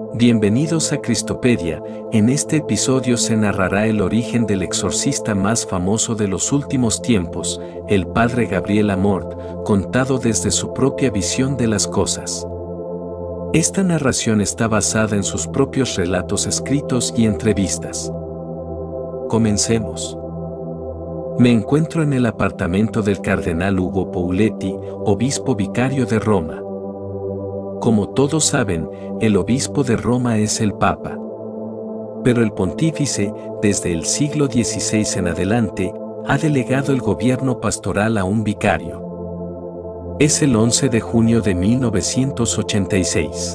Bienvenidos a Cristopedia. En este episodio se narrará el origen del exorcista más famoso de los últimos tiempos, el padre Gabriel Amorth, contado desde su propia visión de las cosas. Esta narración está basada en sus propios relatos escritos y entrevistas. Comencemos. Me encuentro en el apartamento del cardenal Ugo Pouletti, obispo vicario de Roma. Como todos saben, el obispo de Roma es el Papa. Pero el pontífice, desde el siglo XVI en adelante, ha delegado el gobierno pastoral a un vicario. Es el 11 de junio de 1986.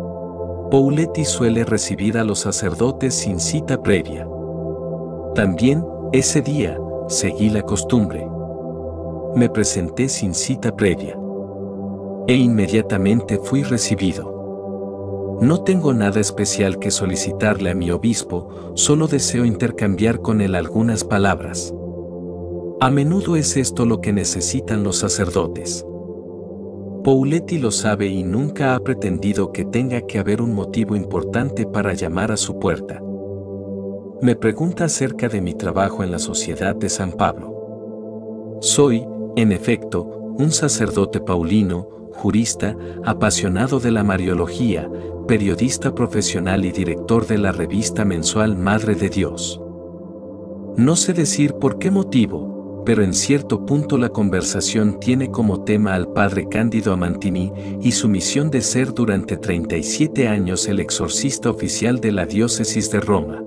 Pouletti suele recibir a los sacerdotes sin cita previa. También, ese día, seguí la costumbre. Me presenté sin cita previa. E inmediatamente fui recibido. No tengo nada especial que solicitarle a mi obispo, solo deseo intercambiar con él algunas palabras. A menudo es esto lo que necesitan los sacerdotes. Pouletti lo sabe y nunca ha pretendido que tenga que haber un motivo importante para llamar a su puerta. Me pregunta acerca de mi trabajo en la Sociedad de San Pablo. Soy, en efecto, un sacerdote paulino, jurista, apasionado de la Mariología, periodista profesional y director de la revista mensual Madre de Dios. No sé decir por qué motivo, pero en cierto punto la conversación tiene como tema al padre Cándido Amantini y su misión de ser durante 37 años el exorcista oficial de la diócesis de Roma.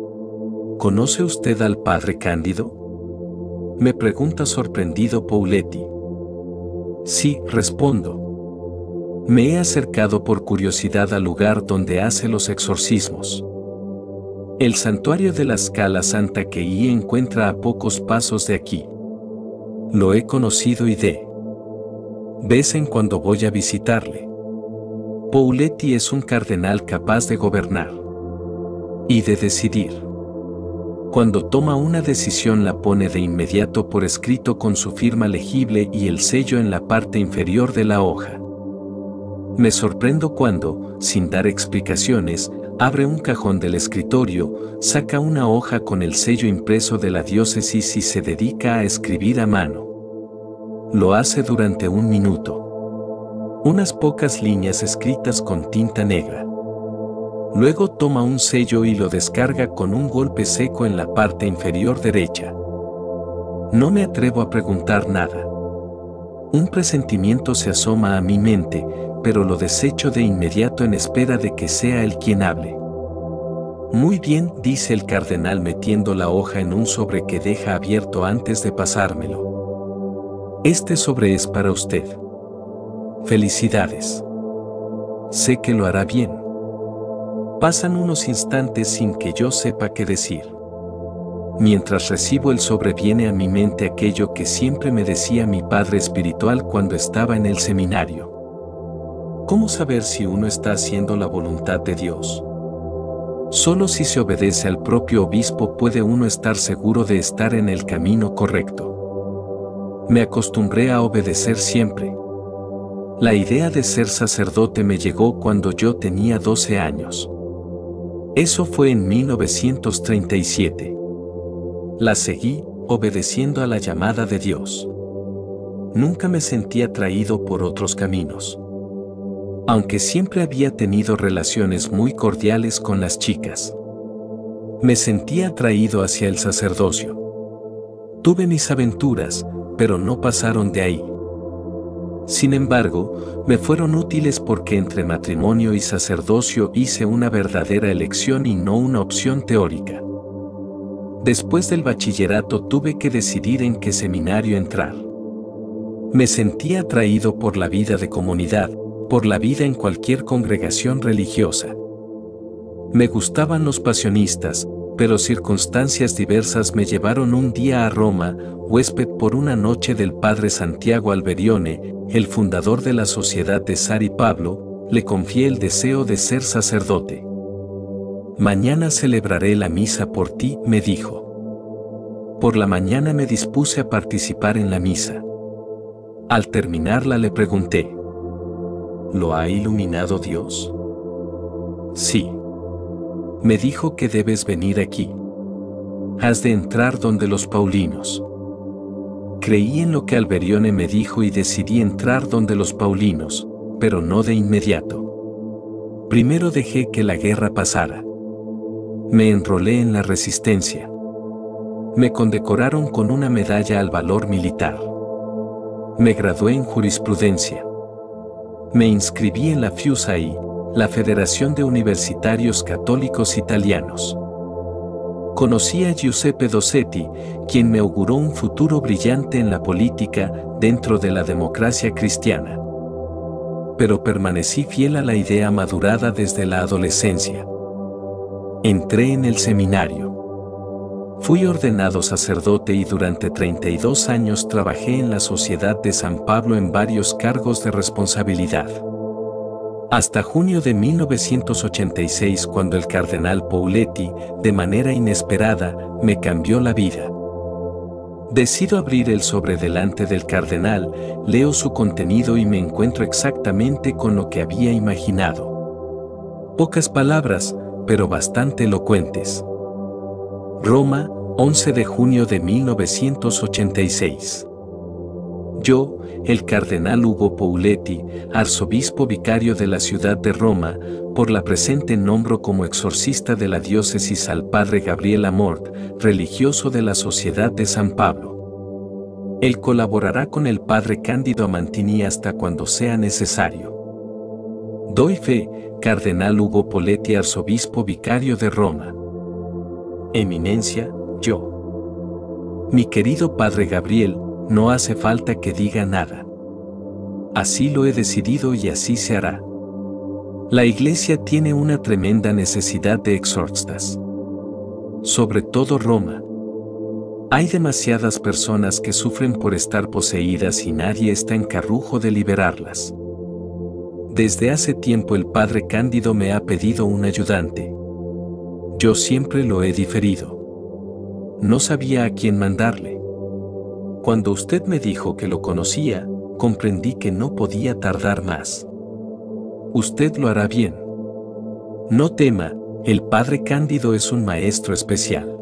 ¿Conoce usted al padre Cándido?, me pregunta sorprendido Pouletti. Sí, respondo. Me he acercado por curiosidad al lugar donde hace los exorcismos. El santuario de la Scala Santa que se encuentra a pocos pasos de aquí. Lo he conocido y de vez en cuando voy a visitarle. Pouletti es un cardenal capaz de gobernar y de decidir. Cuando toma una decisión la pone de inmediato por escrito con su firma legible y el sello en la parte inferior de la hoja. Me sorprendo cuando, sin dar explicaciones, abre un cajón del escritorio, saca una hoja con el sello impreso de la diócesis y se dedica a escribir a mano. Lo hace durante 1 minuto. Unas pocas líneas escritas con tinta negra. Luego toma un sello y lo descarga con un golpe seco en la parte inferior derecha. No me atrevo a preguntar nada. Un presentimiento se asoma a mi mente, pero lo desecho de inmediato en espera de que sea él quien hable. Muy bien, dice el cardenal metiendo la hoja en un sobre que deja abierto antes de pasármelo. Este sobre es para usted. Felicidades. Sé que lo hará bien. Pasan unos instantes sin que yo sepa qué decir. Mientras recibo el sobre viene a mi mente aquello que siempre me decía mi padre espiritual cuando estaba en el seminario. ¿Cómo saber si uno está haciendo la voluntad de Dios? Solo si se obedece al propio obispo puede uno estar seguro de estar en el camino correcto. Me acostumbré a obedecer siempre. La idea de ser sacerdote me llegó cuando yo tenía 12 años. Eso fue en 1937. La seguí, obedeciendo a la llamada de Dios. Nunca me sentí atraído por otros caminos. Aunque siempre había tenido relaciones muy cordiales con las chicas. Me sentía atraído hacia el sacerdocio. Tuve mis aventuras, pero no pasaron de ahí. Sin embargo, me fueron útiles porque entre matrimonio y sacerdocio hice una verdadera elección y no una opción teórica. Después del bachillerato tuve que decidir en qué seminario entrar. Me sentía atraído por la vida de comunidad, por la vida en cualquier congregación religiosa. Me gustaban los pasionistas, pero circunstancias diversas me llevaron un día a Roma, huésped por una noche del padre Santiago Alberione, el fundador de la Sociedad de San Pablo, le confié el deseo de ser sacerdote. Mañana celebraré la misa por ti, me dijo. Por la mañana me dispuse a participar en la misa. Al terminarla le pregunté, ¿lo ha iluminado Dios? Sí. Me dijo que debes venir aquí. Has de entrar donde los Paulinos. Creí en lo que Alberione me dijo y decidí entrar donde los Paulinos, pero no de inmediato. Primero dejé que la guerra pasara. Me enrolé en la resistencia. Me condecoraron con una medalla al valor militar. Me gradué en jurisprudencia. Me inscribí en la FIUSAI, la Federación de Universitarios Católicos Italianos. Conocí a Giuseppe Dossetti, quien me auguró un futuro brillante en la política dentro de la democracia cristiana. Pero permanecí fiel a la idea madurada desde la adolescencia. Entré en el seminario. Fui ordenado sacerdote y durante 32 años trabajé en la Sociedad de San Pablo en varios cargos de responsabilidad. Hasta junio de 1986, cuando el cardenal Pouletti, de manera inesperada, me cambió la vida. Decido abrir el sobre delante del cardenal, leo su contenido y me encuentro exactamente con lo que había imaginado. Pocas palabras, pero bastante elocuentes. Roma, 11 de junio de 1986. Yo, el cardenal Ugo Pouletti, arzobispo vicario de la ciudad de Roma, por la presente nombro como exorcista de la diócesis al padre Gabriel Amort, religioso de la Sociedad de San Pablo. Él colaborará con el padre Cándido Amantini hasta cuando sea necesario. Doy fe, cardenal Ugo Pouletti, arzobispo vicario de Roma. Eminencia, yo. Mi querido padre Gabriel, no hace falta que diga nada. Así lo he decidido y así se hará. La Iglesia tiene una tremenda necesidad de exorcistas. Sobre todo Roma. Hay demasiadas personas que sufren por estar poseídas y nadie está en carrujo de liberarlas. Desde hace tiempo el padre Cándido me ha pedido un ayudante. Yo siempre lo he diferido. No sabía a quién mandarle. Cuando usted me dijo que lo conocía, comprendí que no podía tardar más. Usted lo hará bien. No tema, el padre Cándido es un maestro especial.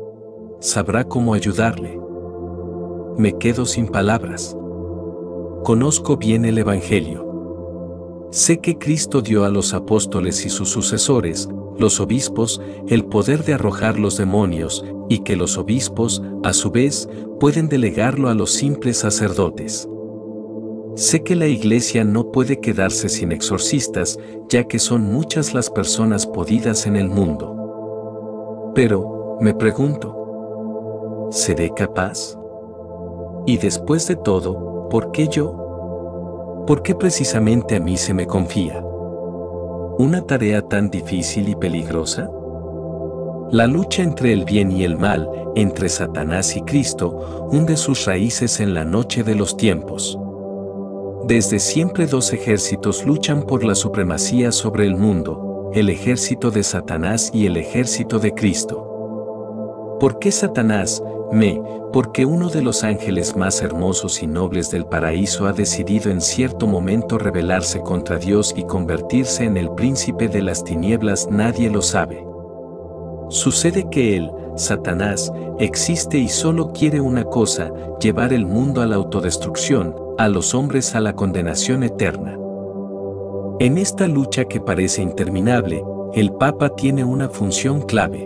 Sabrá cómo ayudarle. Me quedo sin palabras. Conozco bien el Evangelio. Sé que Cristo dio a los apóstoles y sus sucesores, los obispos, el poder de arrojar los demonios, y que los obispos, a su vez, pueden delegarlo a los simples sacerdotes. Sé que la Iglesia no puede quedarse sin exorcistas, ya que son muchas las personas podidas en el mundo. Pero, me pregunto, ¿seré capaz? Y después de todo, ¿por qué yo? ¿Por qué precisamente a mí se me confía una tarea tan difícil y peligrosa? La lucha entre el bien y el mal, entre Satanás y Cristo, hunde sus raíces en la noche de los tiempos. Desde siempre dos ejércitos luchan por la supremacía sobre el mundo, el ejército de Satanás y el ejército de Cristo. ¿Por qué Satanás? Porque uno de los ángeles más hermosos y nobles del paraíso ha decidido en cierto momento rebelarse contra Dios y convertirse en el príncipe de las tinieblas. Nadie lo sabe. Sucede que él, Satanás, existe y solo quiere una cosa: llevar el mundo a la autodestrucción, a los hombres a la condenación eterna. En esta lucha que parece interminable, el Papa tiene una función clave.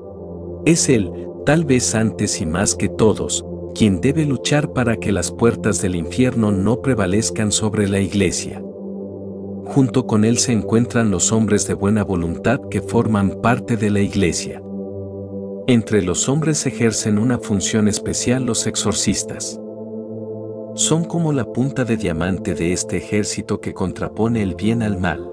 Es él, tal vez antes y más que todos, quien debe luchar para que las puertas del infierno no prevalezcan sobre la Iglesia. Junto con él se encuentran los hombres de buena voluntad que forman parte de la Iglesia. Entre los hombres ejercen una función especial los exorcistas. Son como la punta de diamante de este ejército que contrapone el bien al mal.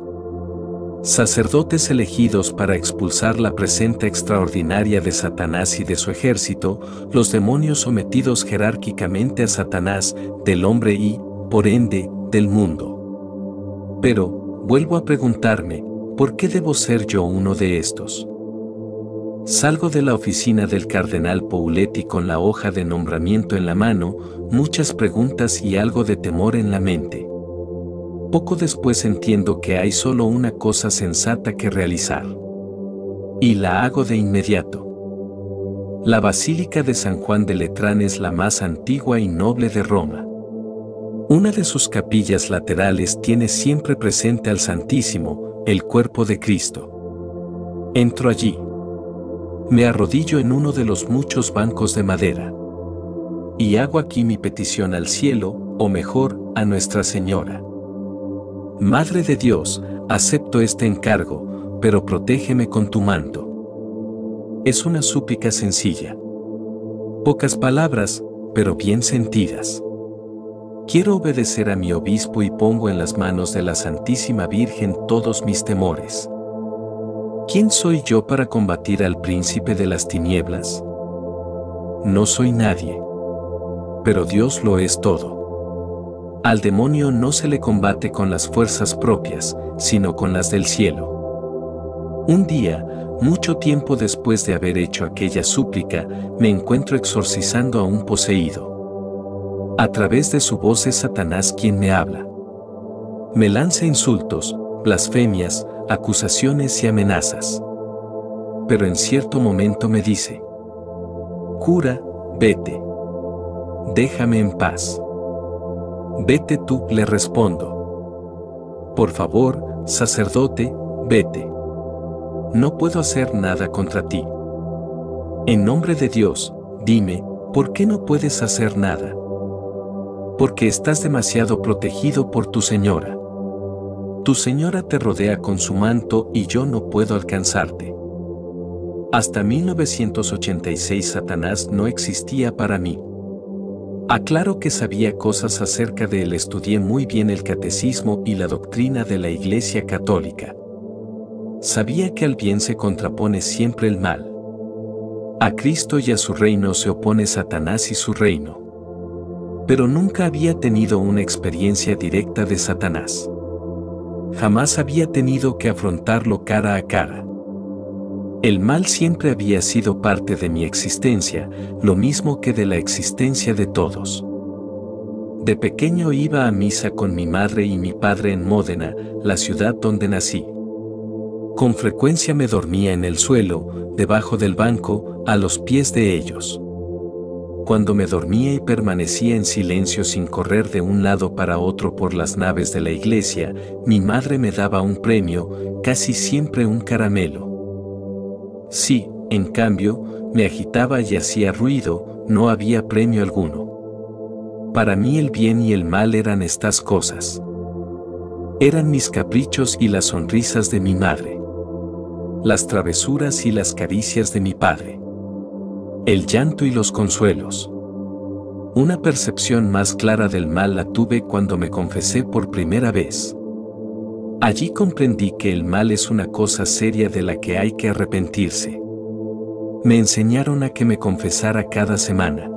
Sacerdotes elegidos para expulsar la presencia extraordinaria de Satanás y de su ejército, los demonios sometidos jerárquicamente a Satanás, del hombre y, por ende, del mundo. Pero, vuelvo a preguntarme, ¿por qué debo ser yo uno de estos? Salgo de la oficina del cardenal Pouletti con la hoja de nombramiento en la mano, muchas preguntas y algo de temor en la mente. Poco después entiendo que hay solo una cosa sensata que realizar. Y la hago de inmediato. La Basílica de San Juan de Letrán es la más antigua y noble de Roma. Una de sus capillas laterales tiene siempre presente al Santísimo, el cuerpo de Cristo. Entro allí. Me arrodillo en uno de los muchos bancos de madera. Y hago aquí mi petición al cielo, o mejor, a Nuestra Señora. Madre de Dios, acepto este encargo, pero protégeme con tu manto. Es una súplica sencilla. Pocas palabras, pero bien sentidas. Quiero obedecer a mi obispo y pongo en las manos de la Santísima Virgen todos mis temores. ¿Quién soy yo para combatir al príncipe de las tinieblas? No soy nadie. Pero Dios lo es todo. Al demonio no se le combate con las fuerzas propias, sino con las del cielo. Un día, mucho tiempo después de haber hecho aquella súplica, me encuentro exorcizando a un poseído. A través de su voz es Satanás quien me habla. Me lanza insultos, blasfemias, acusaciones y amenazas. Pero en cierto momento me dice: cura, vete. Déjame en paz. Vete tú, le respondo. Por favor, sacerdote, vete. No puedo hacer nada contra ti. En nombre de Dios, dime, ¿por qué no puedes hacer nada? Porque estás demasiado protegido por tu señora. Tu señora te rodea con su manto y yo no puedo alcanzarte. Hasta 1986 Satanás no existía para mí. Aclaro que sabía cosas acerca de él, estudié muy bien el catecismo y la doctrina de la Iglesia Católica. Sabía que al bien se contrapone siempre el mal. A Cristo y a su reino se opone Satanás y su reino. Pero nunca había tenido una experiencia directa de Satanás. Jamás había tenido que afrontarlo cara a cara. El mal siempre había sido parte de mi existencia, lo mismo que de la existencia de todos. De pequeño iba a misa con mi madre y mi padre en Módena, la ciudad donde nací. Con frecuencia me dormía en el suelo, debajo del banco, a los pies de ellos. Cuando me dormía y permanecía en silencio sin correr de un lado para otro por las naves de la iglesia, mi madre me daba un premio, casi siempre un caramelo. Si, en cambio, me agitaba y hacía ruido, no había premio alguno. Para mí el bien y el mal eran estas cosas. Eran mis caprichos y las sonrisas de mi madre. Las travesuras y las caricias de mi padre. El llanto y los consuelos. Una percepción más clara del mal la tuve cuando me confesé por primera vez. Allí comprendí que el mal es una cosa seria de la que hay que arrepentirse. Me enseñaron a que me confesara cada semana.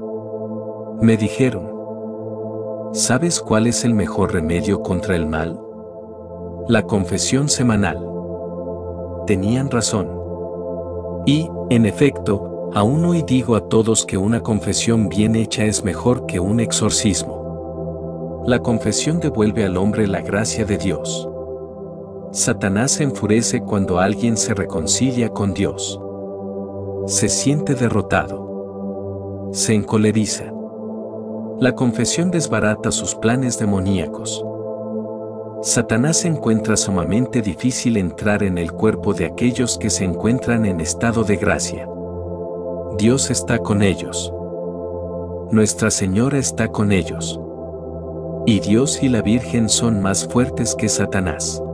Me dijeron: ¿sabes cuál es el mejor remedio contra el mal? La confesión semanal. Tenían razón. Y, en efecto, aún hoy digo a todos que una confesión bien hecha es mejor que un exorcismo. La confesión devuelve al hombre la gracia de Dios. Satanás se enfurece cuando alguien se reconcilia con Dios. Se siente derrotado. Se encoleriza. La confesión desbarata sus planes demoníacos. Satanás encuentra sumamente difícil entrar en el cuerpo de aquellos que se encuentran en estado de gracia. Dios está con ellos. Nuestra Señora está con ellos. Y Dios y la Virgen son más fuertes que Satanás.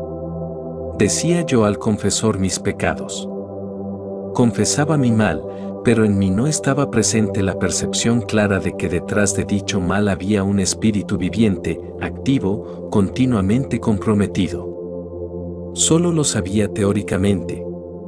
Decía yo al confesor mis pecados. Confesaba mi mal, pero en mí no estaba presente la percepción clara de que detrás de dicho mal había un espíritu viviente, activo, continuamente comprometido. Solo lo sabía teóricamente.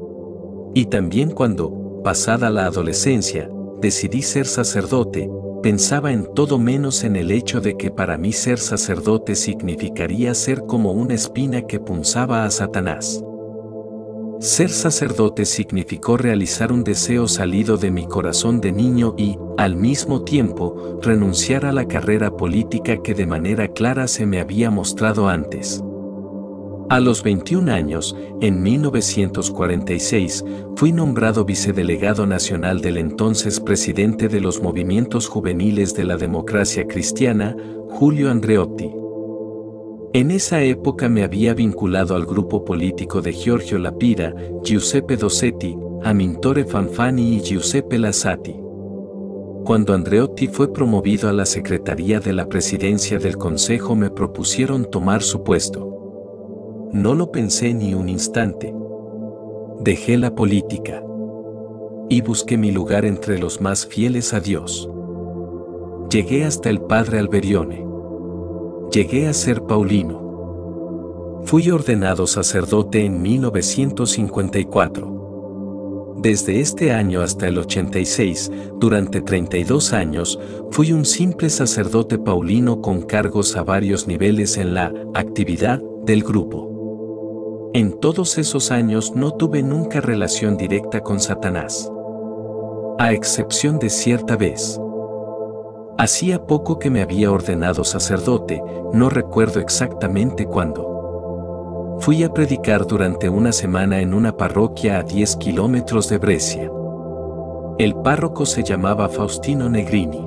Y también cuando, pasada la adolescencia, decidí ser sacerdote, pensaba en todo menos en el hecho de que para mí ser sacerdote significaría ser como una espina que punzaba a Satanás. Ser sacerdote significó realizar un deseo salido de mi corazón de niño y, al mismo tiempo, renunciar a la carrera política que de manera clara se me había mostrado antes. A los 21 años, en 1946, fui nombrado vicedelegado nacional del entonces presidente de los movimientos juveniles de la democracia cristiana, Julio Andreotti. En esa época me había vinculado al grupo político de Giorgio La Pira, Giuseppe Dossetti, Amintore Fanfani y Giuseppe Lazzati. Cuando Andreotti fue promovido a la secretaría de la presidencia del Consejo me propusieron tomar su puesto. No lo pensé ni un instante. Dejé la política y busqué mi lugar entre los más fieles a Dios. Llegué hasta el padre Alberione. Llegué a ser paulino. Fui ordenado sacerdote en 1954. Desde este año hasta el 86, durante 32 años, fui un simple sacerdote paulino con cargos a varios niveles en la actividad del grupo. En todos esos años no tuve nunca relación directa con Satanás. A excepción de cierta vez. Hacía poco que me había ordenado sacerdote, no recuerdo exactamente cuándo. Fui a predicar durante una semana en una parroquia a 10 kilómetros de Brescia. El párroco se llamaba Faustino Negrini.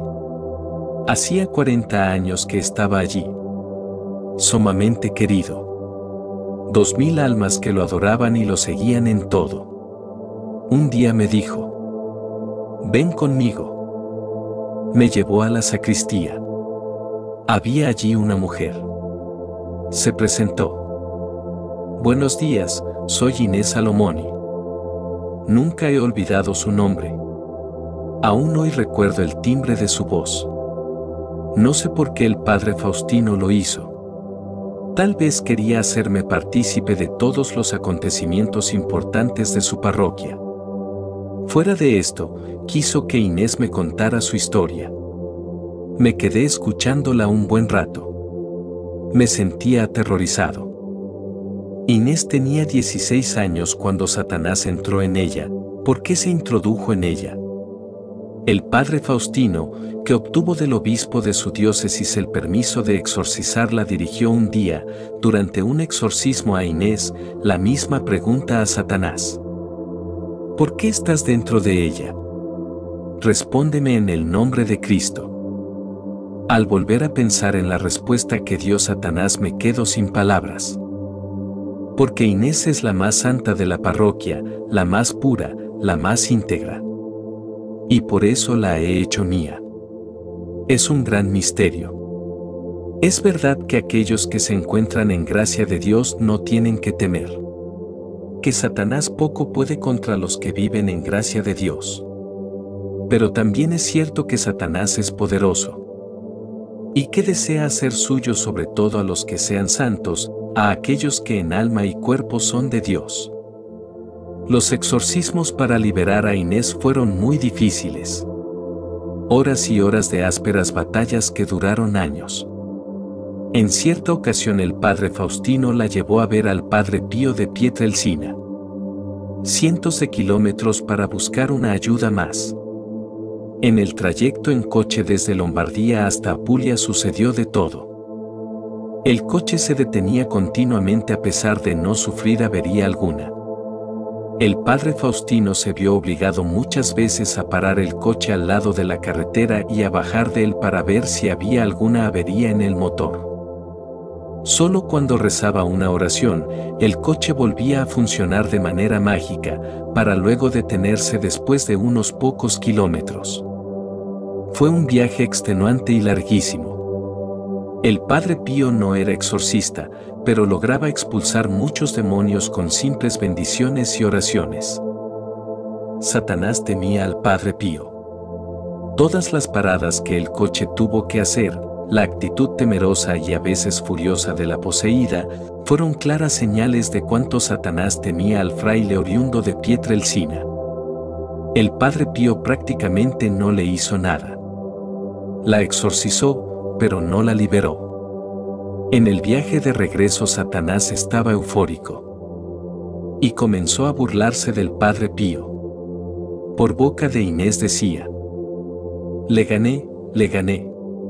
Hacía 40 años que estaba allí. Sumamente querido. 2000 almas que lo adoraban y lo seguían en todo. Un día me dijo: «Ven conmigo». Me llevó a la sacristía. Había allí una mujer. Se presentó. «Buenos días, soy Inés Salomoni». Nunca he olvidado su nombre. Aún hoy recuerdo el timbre de su voz. No sé por qué el padre Faustino lo hizo. Tal vez quería hacerme partícipe de todos los acontecimientos importantes de su parroquia. Fuera de esto, quiso que Inés me contara su historia. Me quedé escuchándola un buen rato. Me sentía aterrorizado. Inés tenía 16 años cuando Satanás entró en ella. ¿Por qué se introdujo en ella? El padre Faustino, que obtuvo del obispo de su diócesis el permiso de exorcizarla, dirigió un día, durante un exorcismo a Inés, la misma pregunta a Satanás. ¿Por qué estás dentro de ella? Respóndeme en el nombre de Cristo. Al volver a pensar en la respuesta que dio Satanás me quedo sin palabras. Porque Inés es la más santa de la parroquia, la más pura, la más íntegra. Y por eso la he hecho mía. Es un gran misterio. Es verdad que aquellos que se encuentran en gracia de Dios no tienen que temer. Que Satanás poco puede contra los que viven en gracia de Dios. Pero también es cierto que Satanás es poderoso. Y que desea hacer suyo sobre todo a los que sean santos, a aquellos que en alma y cuerpo son de Dios. Los exorcismos para liberar a Inés fueron muy difíciles. Horas y horas de ásperas batallas que duraron años. En cierta ocasión el padre Faustino la llevó a ver al padre Pío de Pietrelcina. Cientos de kilómetros para buscar una ayuda más. En el trayecto en coche desde Lombardía hasta Apulia sucedió de todo. El coche se detenía continuamente a pesar de no sufrir avería alguna. El padre Faustino se vio obligado muchas veces a parar el coche al lado de la carretera y a bajar de él para ver si había alguna avería en el motor. Solo cuando rezaba una oración, el coche volvía a funcionar de manera mágica, para luego detenerse después de unos pocos kilómetros. Fue un viaje extenuante y larguísimo. El padre Pío no era exorcista, pero lograba expulsar muchos demonios con simples bendiciones y oraciones. Satanás temía al padre Pío. Todas las paradas que el coche tuvo que hacer, la actitud temerosa y a veces furiosa de la poseída, fueron claras señales de cuánto Satanás temía al fraile oriundo de Pietrelcina. El padre Pío prácticamente no le hizo nada. La exorcizó, pero no la liberó. En el viaje de regreso Satanás estaba eufórico. Y comenzó a burlarse del Padre Pío. Por boca de Inés decía: le gané, le gané.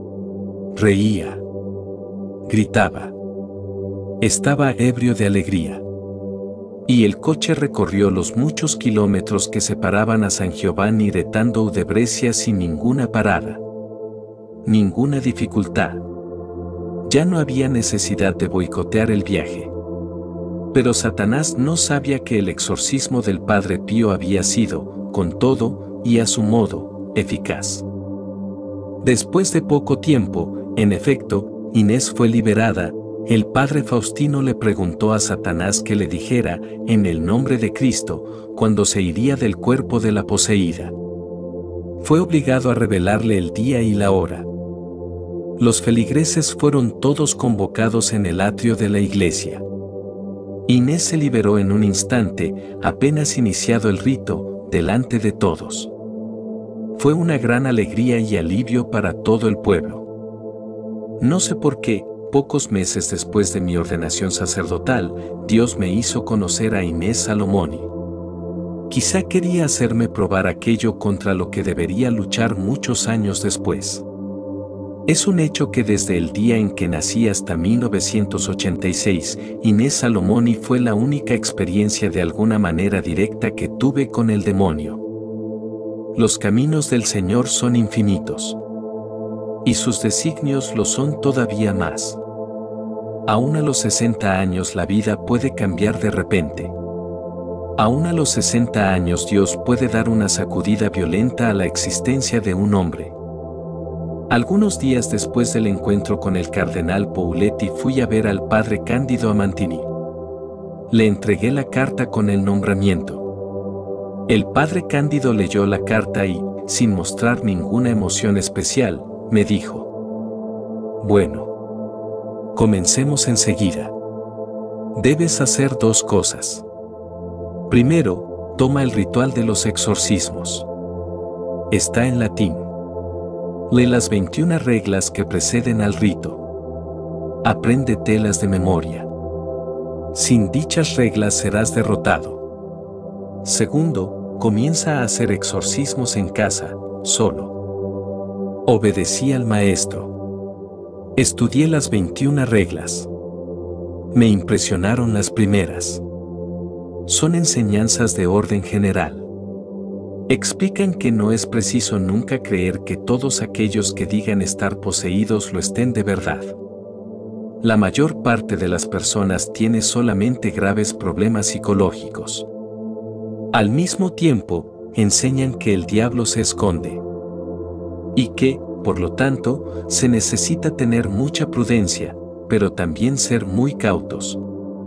Reía. Gritaba. Estaba ebrio de alegría. Y el coche recorrió los muchos kilómetros que separaban a San Giovanni de Tandou de Brescia sin ninguna parada. Ninguna dificultad. Ya no había necesidad de boicotear el viaje. Pero Satanás no sabía que el exorcismo del Padre Pío había sido, con todo, y a su modo, eficaz. Después de poco tiempo, en efecto, Inés fue liberada. El Padre Faustino le preguntó a Satanás que le dijera, en el nombre de Cristo, cuando se iría del cuerpo de la poseída. Fue obligado a revelarle el día y la hora. Los feligreses fueron todos convocados en el atrio de la iglesia. Inés se liberó en un instante, apenas iniciado el rito, delante de todos. Fue una gran alegría y alivio para todo el pueblo. No sé por qué, pocos meses después de mi ordenación sacerdotal, Dios me hizo conocer a Inés Salomoni. Quizá quería hacerme probar aquello contra lo que debería luchar muchos años después. Es un hecho que desde el día en que nací hasta 1986, Inés Salomoni fue la única experiencia de alguna manera directa que tuve con el demonio. Los caminos del Señor son infinitos. Y sus designios lo son todavía más. Aún a los 60 años la vida puede cambiar de repente. Aún a los 60 años Dios puede dar una sacudida violenta a la existencia de un hombre. Algunos días después del encuentro con el cardenal Pouletti fui a ver al padre Cándido Amantini. Le entregué la carta con el nombramiento. El padre Cándido leyó la carta y, sin mostrar ninguna emoción especial, me dijo: bueno, comencemos enseguida. Debes hacer dos cosas. Primero, toma el ritual de los exorcismos. Está en latín. Lee las 21 reglas que preceden al rito. Apréndetelas de memoria. Sin dichas reglas serás derrotado. Segundo, comienza a hacer exorcismos en casa, solo. Obedecí al maestro. Estudié las 21 reglas. Me impresionaron las primeras. Son enseñanzas de orden general. Explican que no es preciso nunca creer que todos aquellos que digan estar poseídos lo estén de verdad. La mayor parte de las personas tiene solamente graves problemas psicológicos. Al mismo tiempo, enseñan que el diablo se esconde. Y que, por lo tanto, se necesita tener mucha prudencia, pero también ser muy cautos.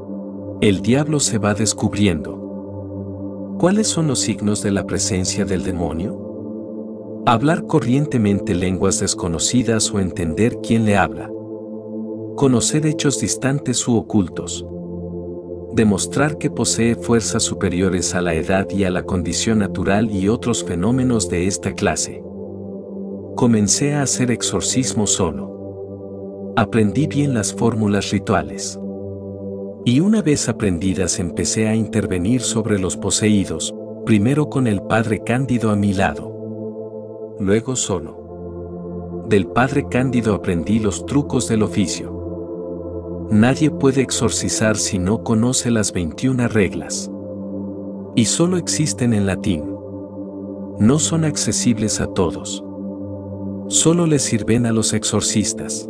El diablo se va descubriendo. ¿Cuáles son los signos de la presencia del demonio? Hablar corrientemente lenguas desconocidas o entender quién le habla. Conocer hechos distantes u ocultos. Demostrar que posee fuerzas superiores a la edad y a la condición natural y otros fenómenos de esta clase. Comencé a hacer exorcismo solo. Aprendí bien las fórmulas rituales. Y una vez aprendidas empecé a intervenir sobre los poseídos, primero con el padre Cándido a mi lado. Luego solo. Del padre Cándido aprendí los trucos del oficio. Nadie puede exorcizar si no conoce las 21 reglas. Y solo existen en latín. No son accesibles a todos. Solo les sirven a los exorcistas.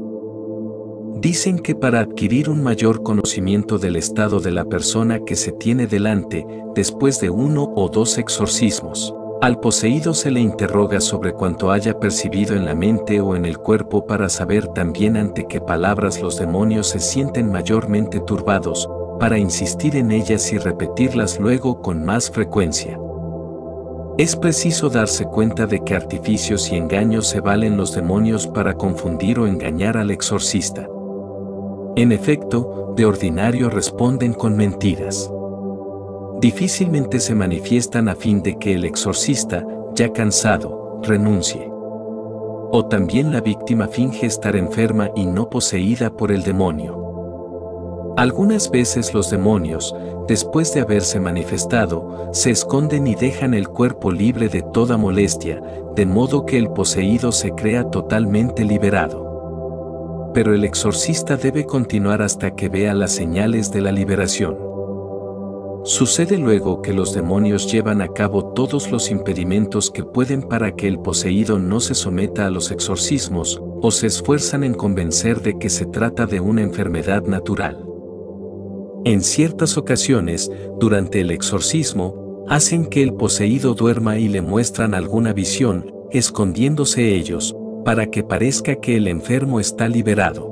Dicen que para adquirir un mayor conocimiento del estado de la persona que se tiene delante, después de 1 o 2 exorcismos, al poseído se le interroga sobre cuanto haya percibido en la mente o en el cuerpo para saber también ante qué palabras los demonios se sienten mayormente turbados, para insistir en ellas y repetirlas luego con más frecuencia. Es preciso darse cuenta de que artificios y engaños se valen los demonios para confundir o engañar al exorcista. En efecto, de ordinario responden con mentiras. Difícilmente se manifiestan a fin de que el exorcista, ya cansado, renuncie. O también la víctima finge estar enferma y no poseída por el demonio. Algunas veces los demonios, después de haberse manifestado, se esconden y dejan el cuerpo libre de toda molestia, de modo que el poseído se crea totalmente liberado. Pero el exorcista debe continuar hasta que vea las señales de la liberación. Sucede luego que los demonios llevan a cabo todos los impedimentos que pueden para que el poseído no se someta a los exorcismos, o se esfuerzan en convencer de que se trata de una enfermedad natural. En ciertas ocasiones, durante el exorcismo, hacen que el poseído duerma y le muestran alguna visión, escondiéndose ellos, para que parezca que el enfermo está liberado.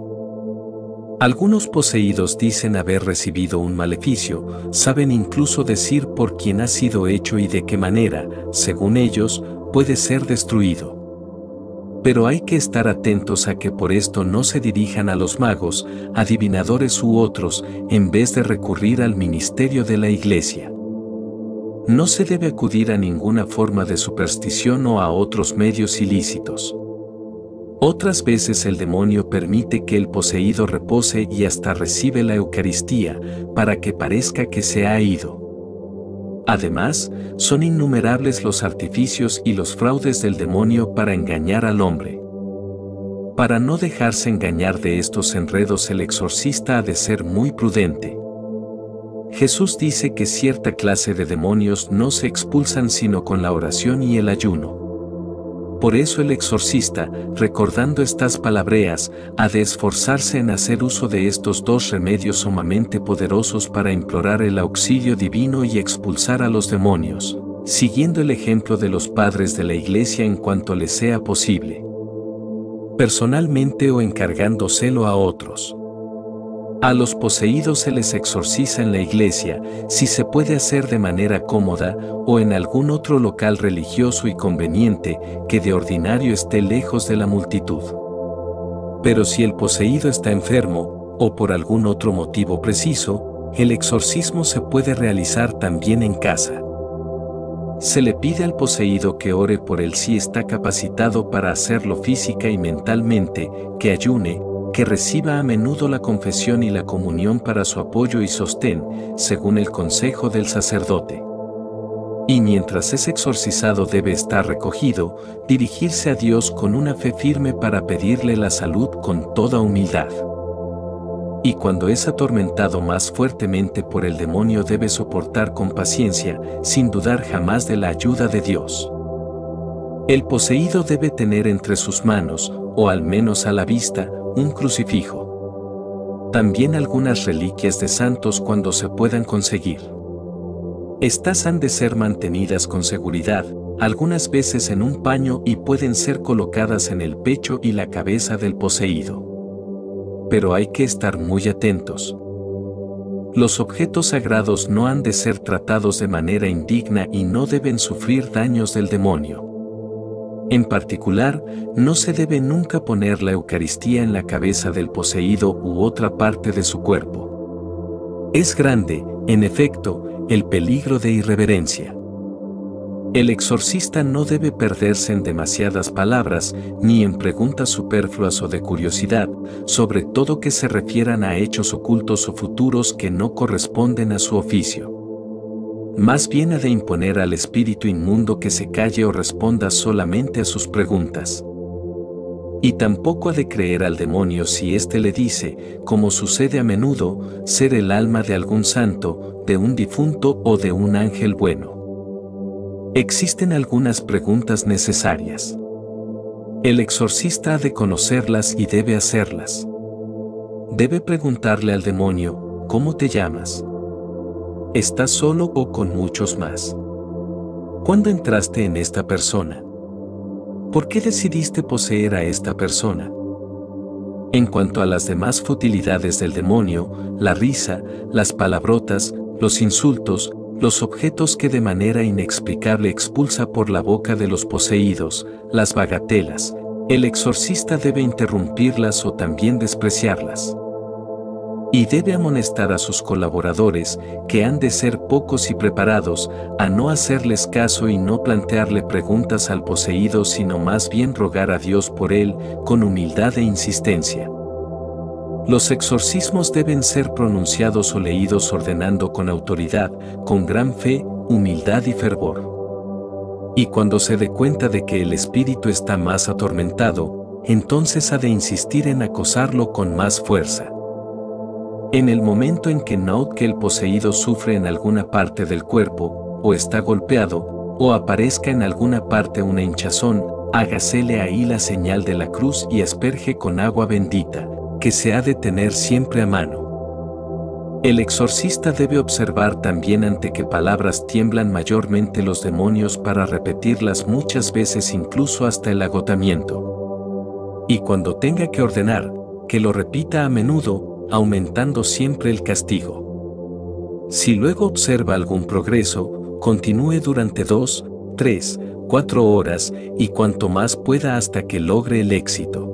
Algunos poseídos dicen haber recibido un maleficio, saben incluso decir por quién ha sido hecho y de qué manera, según ellos, puede ser destruido. Pero hay que estar atentos a que por esto no se dirijan a los magos, adivinadores u otros, en vez de recurrir al ministerio de la Iglesia. No se debe acudir a ninguna forma de superstición o a otros medios ilícitos. Otras veces el demonio permite que el poseído repose y hasta recibe la Eucaristía, para que parezca que se ha ido. Además, son innumerables los artificios y los fraudes del demonio para engañar al hombre. Para no dejarse engañar de estos enredos, el exorcista ha de ser muy prudente. Jesús dice que cierta clase de demonios no se expulsan sino con la oración y el ayuno. Por eso el exorcista, recordando estas palabreas, ha de esforzarse en hacer uso de estos dos remedios sumamente poderosos para implorar el auxilio divino y expulsar a los demonios, siguiendo el ejemplo de los padres de la Iglesia en cuanto les sea posible, personalmente o encargándoselo a otros. A los poseídos se les exorciza en la iglesia, si se puede hacer de manera cómoda, o en algún otro local religioso y conveniente, que de ordinario esté lejos de la multitud. Pero si el poseído está enfermo, o por algún otro motivo preciso, el exorcismo se puede realizar también en casa. Se le pide al poseído que ore por él si está capacitado para hacerlo física y mentalmente, que ayune, que reciba a menudo la confesión y la comunión para su apoyo y sostén, según el consejo del sacerdote. Y mientras es exorcizado debe estar recogido, dirigirse a Dios con una fe firme para pedirle la salud con toda humildad. Y cuando es atormentado más fuertemente por el demonio debe soportar con paciencia, sin dudar jamás de la ayuda de Dios. El poseído debe tener entre sus manos, o al menos a la vista, un crucifijo. También algunas reliquias de santos cuando se puedan conseguir. Estas han de ser mantenidas con seguridad, algunas veces en un paño y pueden ser colocadas en el pecho y la cabeza del poseído. Pero hay que estar muy atentos. Los objetos sagrados no han de ser tratados de manera indigna y no deben sufrir daños del demonio. En particular, no se debe nunca poner la Eucaristía en la cabeza del poseído u otra parte de su cuerpo. Es grande, en efecto, el peligro de irreverencia. El exorcista no debe perderse en demasiadas palabras, ni en preguntas superfluas o de curiosidad, sobre todo que se refieran a hechos ocultos o futuros que no corresponden a su oficio. Más bien ha de imponer al espíritu inmundo que se calle o responda solamente a sus preguntas. Y tampoco ha de creer al demonio si éste le dice, como sucede a menudo, ser el alma de algún santo, de un difunto o de un ángel bueno. Existen algunas preguntas necesarias. El exorcista ha de conocerlas y debe hacerlas. Debe preguntarle al demonio, ¿cómo te llamas? ¿Estás solo o con muchos más? ¿Cuándo entraste en esta persona? ¿Por qué decidiste poseer a esta persona? En cuanto a las demás futilidades del demonio, la risa, las palabrotas, los insultos, los objetos que de manera inexplicable expulsa por la boca de los poseídos, las bagatelas, el exorcista debe interrumpirlas o también despreciarlas. Y debe amonestar a sus colaboradores, que han de ser pocos y preparados, a no hacerles caso y no plantearle preguntas al poseído sino más bien rogar a Dios por él, con humildad e insistencia. Los exorcismos deben ser pronunciados o leídos ordenando con autoridad, con gran fe, humildad y fervor. Y cuando se dé cuenta de que el espíritu está más atormentado, entonces ha de insistir en acosarlo con más fuerza. En el momento en que note que el poseído sufre en alguna parte del cuerpo, o está golpeado, o aparezca en alguna parte una hinchazón, hágasele ahí la señal de la cruz y asperge con agua bendita, que se ha de tener siempre a mano. El exorcista debe observar también ante qué palabras tiemblan mayormente los demonios para repetirlas muchas veces incluso hasta el agotamiento. Y cuando tenga que ordenar, que lo repita a menudo, aumentando siempre el castigo. Si luego observa algún progreso, continúe durante 2, 3, 4 horas y cuanto más pueda hasta que logre el éxito.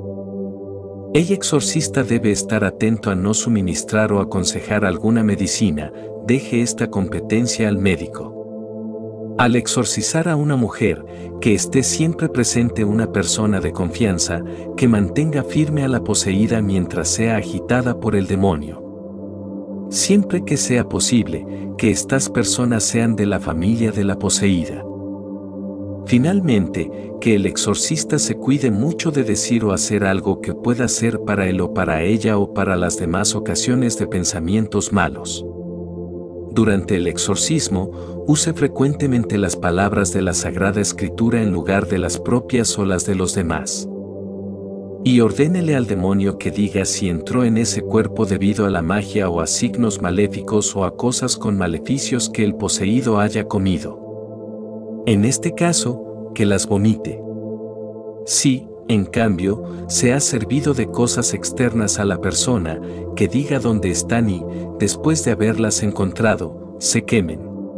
El exorcista debe estar atento a no suministrar o aconsejar alguna medicina, deje esta competencia al médico. Al exorcizar a una mujer, que esté siempre presente una persona de confianza, que mantenga firme a la poseída mientras sea agitada por el demonio. Siempre que sea posible, que estas personas sean de la familia de la poseída. Finalmente, que el exorcista se cuide mucho de decir o hacer algo que pueda ser para él o para ella o para las demás ocasiones de pensamientos malos. Durante el exorcismo, use frecuentemente las palabras de la Sagrada Escritura en lugar de las propias o las de los demás. Y ordénele al demonio que diga si entró en ese cuerpo debido a la magia o a signos maléficos o a cosas con maleficios que el poseído haya comido. En este caso, que las vomite. Si, en cambio, se ha servido de cosas externas a la persona, que diga dónde están y, después de haberlas encontrado, se quemen.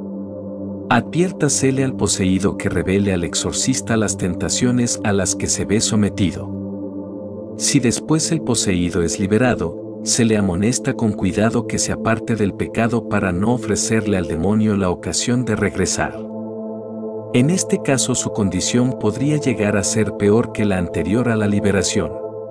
Adviértasele al poseído que revele al exorcista las tentaciones a las que se ve sometido. Si después el poseído es liberado, se le amonesta con cuidado que se aparte del pecado para no ofrecerle al demonio la ocasión de regresar. En este caso su condición podría llegar a ser peor que la anterior a la liberación.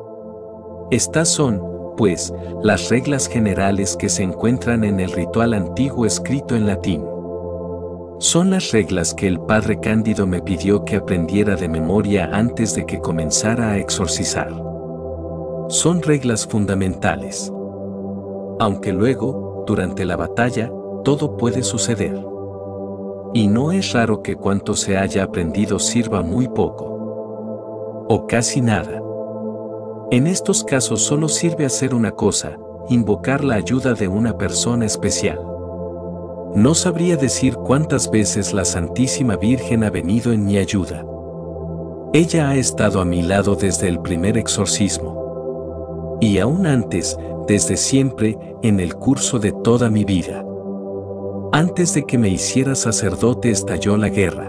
Estas son, pues, las reglas generales que se encuentran en el ritual antiguo escrito en latín. Son las reglas que el padre Cándido me pidió que aprendiera de memoria antes de que comenzara a exorcizar. Son reglas fundamentales. Aunque luego, durante la batalla, todo puede suceder. Y no es raro que cuanto se haya aprendido sirva muy poco. O casi nada. En estos casos solo sirve hacer una cosa, invocar la ayuda de una persona especial. No sabría decir cuántas veces la Santísima Virgen ha venido en mi ayuda. Ella ha estado a mi lado desde el primer exorcismo. Y aún antes, desde siempre, en el curso de toda mi vida. Antes de que me hiciera sacerdote estalló la guerra.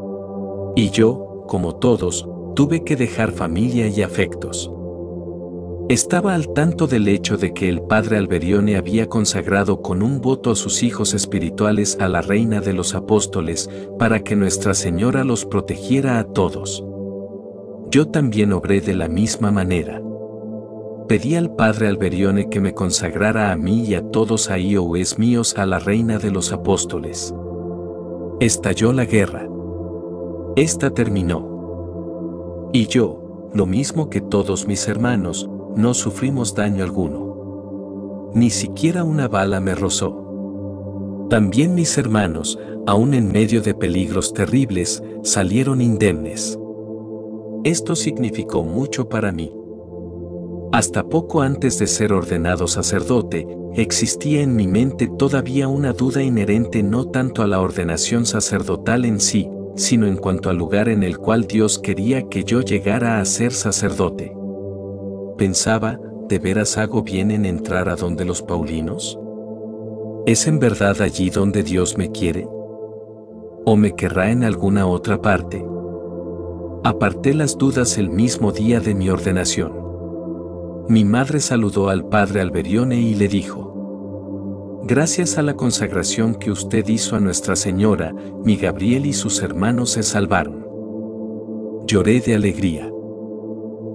Y yo, como todos, tuve que dejar familia y afectos. Estaba al tanto del hecho de que el padre Alberione había consagrado con un voto a sus hijos espirituales a la Reina de los Apóstoles para que Nuestra Señora los protegiera a todos. Yo también obré de la misma manera. Pedí al padre Alberione que me consagrara a mí y a todos ahí oes míos a la Reina de los Apóstoles. Estalló la guerra. Esta terminó. Y yo, lo mismo que todos mis hermanos, no sufrimos daño alguno. Ni siquiera una bala me rozó. También mis hermanos, aún en medio de peligros terribles, salieron indemnes. Esto significó mucho para mí. Hasta poco antes de ser ordenado sacerdote, existía en mi mente todavía una duda inherente no tanto a la ordenación sacerdotal en sí, sino en cuanto al lugar en el cual Dios quería que yo llegara a ser sacerdote. Pensaba, ¿de veras hago bien en entrar a donde los Paulinos? ¿Es en verdad allí donde Dios me quiere? ¿O me querrá en alguna otra parte? Aparté las dudas el mismo día de mi ordenación. Mi madre saludó al padre Alberione y le dijo: gracias a la consagración que usted hizo a Nuestra Señora, mi Gabriel y sus hermanos se salvaron. Lloré de alegría.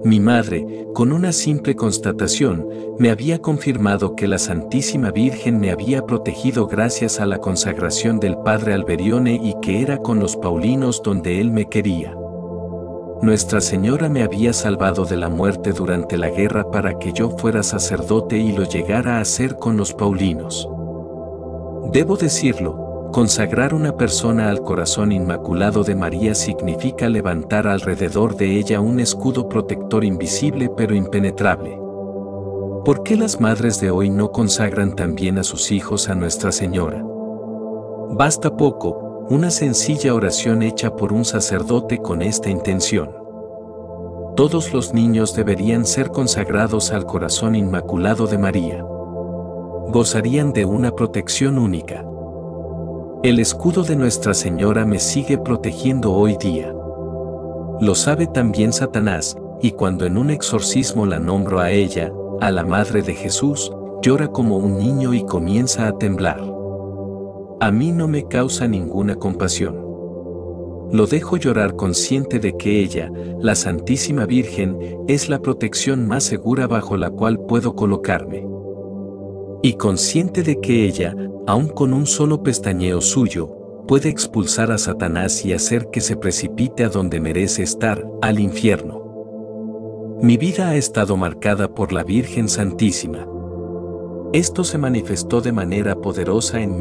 Mi madre, con una simple constatación, me había confirmado que la Santísima Virgen me había protegido gracias a la consagración del padre Alberione y que era con los Paulinos donde él me quería. Nuestra Señora me había salvado de la muerte durante la guerra para que yo fuera sacerdote y lo llegara a ser con los Paulinos. Debo decirlo. Consagrar una persona al corazón inmaculado de María significa levantar alrededor de ella un escudo protector invisible pero impenetrable. ¿Por qué las madres de hoy no consagran también a sus hijos a Nuestra Señora? Basta poco, una sencilla oración hecha por un sacerdote con esta intención. Todos los niños deberían ser consagrados al corazón inmaculado de María. Gozarían de una protección única. El escudo de Nuestra Señora me sigue protegiendo hoy día. Lo sabe también Satanás, y cuando en un exorcismo la nombro a ella, a la Madre de Jesús, llora como un niño y comienza a temblar. A mí no me causa ninguna compasión. Lo dejo llorar consciente de que ella, la Santísima Virgen, es la protección más segura bajo la cual puedo colocarme. Y consciente de que ella, aun con un solo pestañeo suyo, puede expulsar a Satanás y hacer que se precipite a donde merece estar, al infierno. Mi vida ha estado marcada por la Virgen Santísima. Esto se manifestó de manera poderosa en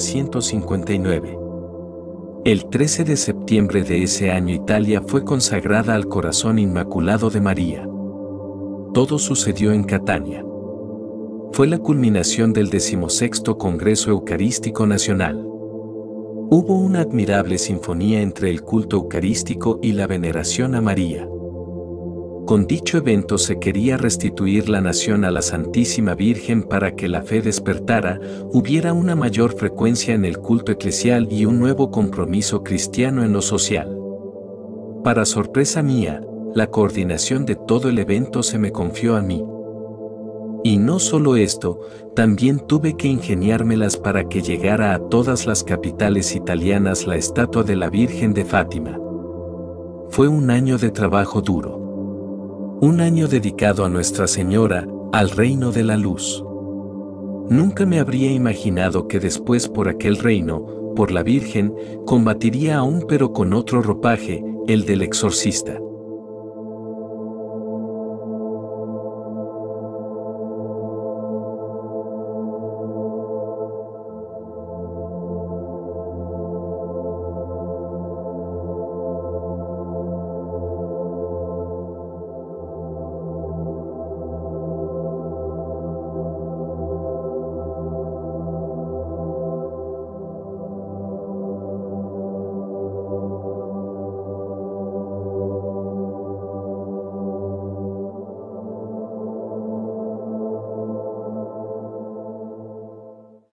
1959. El 13 de septiembre de ese año Italia fue consagrada al Corazón Inmaculado de María. Todo sucedió en Catania. Fue la culminación del 16º Congreso Eucarístico Nacional. Hubo una admirable sinfonía entre el culto eucarístico y la veneración a María. Con dicho evento se quería restituir la nación a la Santísima Virgen para que la fe despertara, hubiera una mayor frecuencia en el culto eclesial y un nuevo compromiso cristiano en lo social. Para sorpresa mía, la coordinación de todo el evento se me confió a mí. Y no solo esto, también tuve que ingeniármelas para que llegara a todas las capitales italianas la estatua de la Virgen de Fátima. Fue un año de trabajo duro. Un año dedicado a Nuestra Señora, al reino de la luz. Nunca me habría imaginado que después por aquel reino, por la Virgen, combatiría aún pero con otro ropaje, el del exorcista.